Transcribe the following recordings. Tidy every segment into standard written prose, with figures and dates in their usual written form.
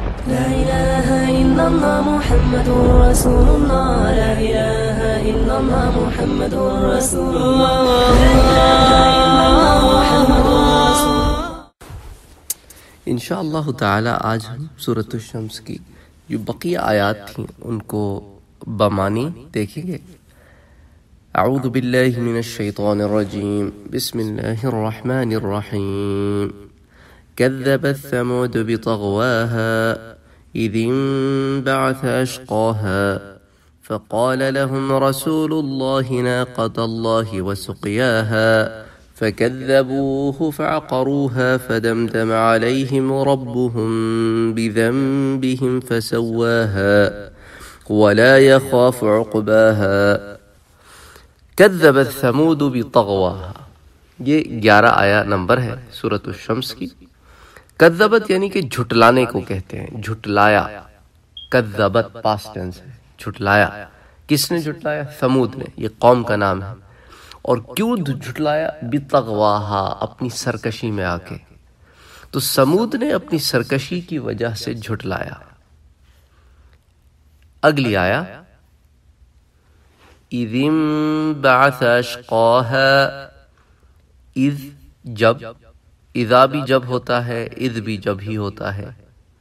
لا إله إلا الله محمد رسول الله. لا إله إلا الله محمد رسول الله. لا إله إلا الله محمد رسول الله. انشاءاللہ تعالی آج ہم سورۃ الشمس کی جو بقیہ آیات تھیں ان کو بمانی دیکھیں گے. اعوذ باللہ من الشیطان الرجیم. بسم اللہ الرحمن الرحیم. كذبت ثمود بطغواها إذ انبعث أشقاها فقال لهم رسول الله ناقة الله وسقياها فكذبوه فعقروها فدمدم عليهم ربهم بذنبهم فسواها ولا يخاف عقباها. كذبت ثمود بطغواها یہ 11 آیا نمبر ہے سورۃ الشمس کی. کذبت یعنی کہ جھٹلانے کو کہتے ہیں، جھٹلایا. کذبت پاسٹ ٹینس ہے، جھٹلایا. کس نے جھٹلایا؟ ثمود نے. یہ قوم کا نام ہے. اور کیوں جھٹلایا؟ بطغواہا، اپنی سرکشی میں آ کے. تو ثمود نے اپنی سرکشی کی وجہ سے جھٹلایا. اگلی آیا اذ انبعث اشقاها. اذ جب، اذا بھی جب ہوتا ہے، اذ بھی جب ہی ہوتا ہے.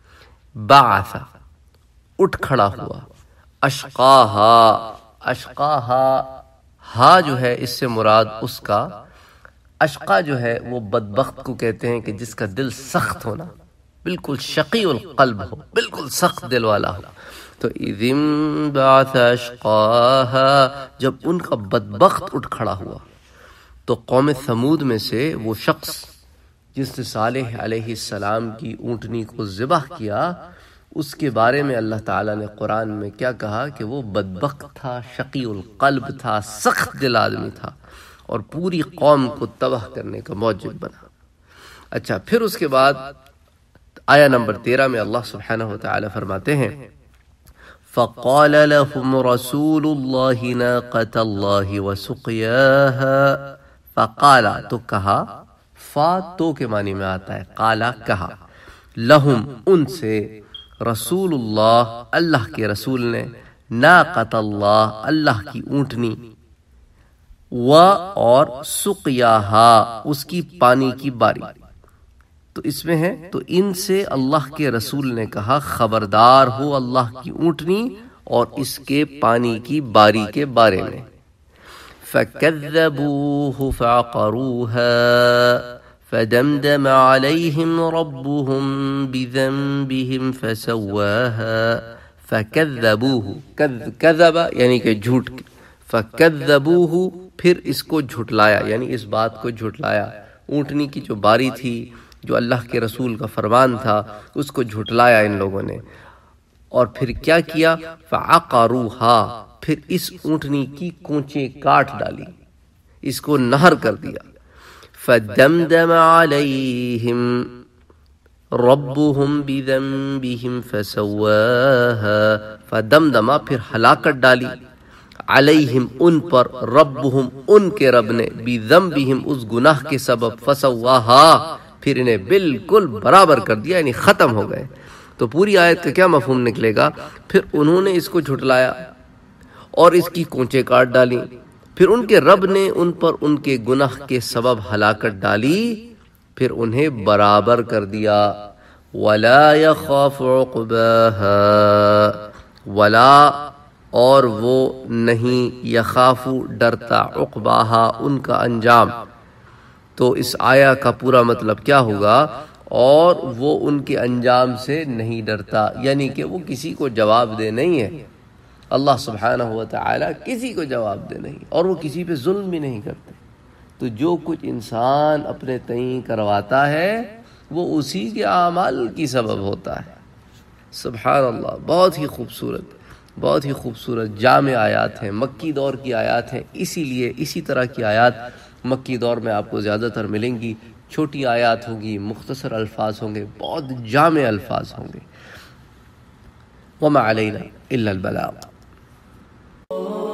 بعث اٹھ کھڑا ہوا. اشقاہا، اشقاہا ہا جو ہے اس سے مراد اس کا اشقا جو ہے وہ بدبخت کو کہتے ہیں کہ جس کا دل سخت ہونا، بالکل شقی القلب ہو، بالکل سخت دل والا ہو. تو اذ انبعث اشقاہا جب ان کا بدبخت اٹھ کھڑا ہوا. تو قوم ثمود میں سے وہ شخص جس نے صالح علیہ السلام کی اونٹنی کو ذبح کیا، اس کے بارے میں اللہ تعالیٰ نے قرآن میں کیا کہا کہ وہ بدبخت تھا، شقی القلب تھا، سخت دل آدمی تھا اور پوری قوم کو تباہ کرنے کا موجب بنا. اچھا، پھر اس کے بعد آیا نمبر 13 میں اللہ سبحانہ وتعالی فرماتے ہیں فَقَالَ لَهُمْ رَسُولُ اللَّهِ نَاقَةَ اللَّهِ وَسُقْيَاهَا. فَقَالَ تو کہا، فا تو کے معنی میں آتا ہے، قالا کہا، لہم ان سے، رسول اللہ اللہ کے رسول نے، ناقۃ اللہ اللہ کی اونٹنی، و اور سقیاہا اس کی پانی کی باری. تو اس میں ہے تو ان سے اللہ کے رسول نے کہا خبردار ہو اللہ کی اونٹنی اور اس کے پانی کی باری کے بارے میں. فَكَذَّبُوهُ فَعَقَرُوهَا فَدَمْدَمَ عَلَيْهِمْ رَبُّهُمْ بِذَنبِهِمْ فَسَوَّاهَا. فَكَذَّبُوهُ كذب یعنی کہ جھوٹ. فَكَذَّبُوهُ پھر اس کو جھٹلایا، یعنی اس بات کو جھٹلایا. اونٹنی کی جو باری تھی، جو اللہ کے رسول کا فرمان تھا، اس کو جھٹلایا ان لوگوں نے. اور پھر کیا کیا؟ فَعَقَرُوهَا پھر اس اونٹنی کی کونچیں کاٹ ڈالی، اس کو نہر کر دیا. فَدَمْدَمَ عَلَيْهِمْ رَبُّهُمْ بِذَنبِهِمْ فَسَوَّاهَا. فَدَمْدَمَ پھر ہلاکت ڈالی، علیہم ان پر، ربہم ان کے رب نے، بذنبہم اس گناہ کے سبب، فسواہا پھر انہیں بالکل برابر کر دیا، یعنی ختم ہو گئے. تو پوری آیت کا کیا مفہوم نکلے گا؟ پھر انہوں نے اس کو جھٹلایا اور اس کی کونچیں کاٹ ڈالی، پھر ان کے رب نے ان پر ان کے گناہ کے سبب ہلاکت ڈالی، پھر انہیں برابر کر دیا. وَلَا يَخَافُ عُقْبَاهَا وَلَا اور وہ نہیں، یخافو ڈرتا، عقباہا ان کا انجام. تو اس آیا کا پورا مطلب کیا ہوگا؟ اور وہ ان کے انجام سے نہیں ڈرتا، یعنی کہ وہ کسی کو جواب دہ نہیں ہے. اللہ سبحانہ وتعالی کسی کو جواب دہ نہیں، اور وہ کسی پہ ظلم بھی نہیں کرتے. تو جو کچھ انسان اپنے تئیں کرواتا ہے وہ اسی کے اعمال کی سبب ہوتا ہے. سبحان اللہ. بہت ہی خوبصورت، بہت ہی خوبصورت جامع آیات ہیں، مکی دور کی آیات ہیں. اسی لیے اسی طرح کی آیات مکی دور میں آپ کو زیادہ تر ملیں گی. چھوٹی آیات ہوں گی، مختصر الفاظ ہوں گے، بہت جامع الفاظ ہوں گے. وما علینا الا البلاغ.